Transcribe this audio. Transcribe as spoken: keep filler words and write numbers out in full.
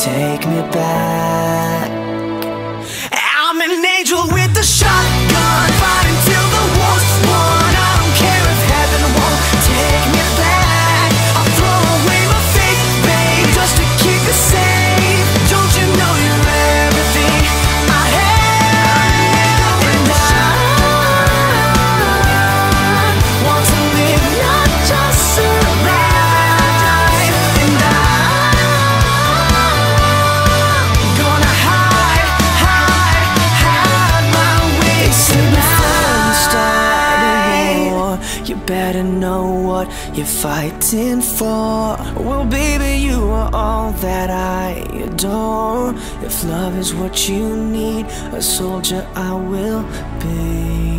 take me back. I'm an angel with a shotgun, fighting till the war's won. I don't care if heaven won't take me back. I'll throw away my faith, babe, just to keep you safe. Don't you know you're everything I have? And I want to live, not just survive. And I'm gonna hide, hide, hide my way tonight. You better know what you're fighting for. Well, baby, you are all that I adore. If love is what you need, a soldier I will be.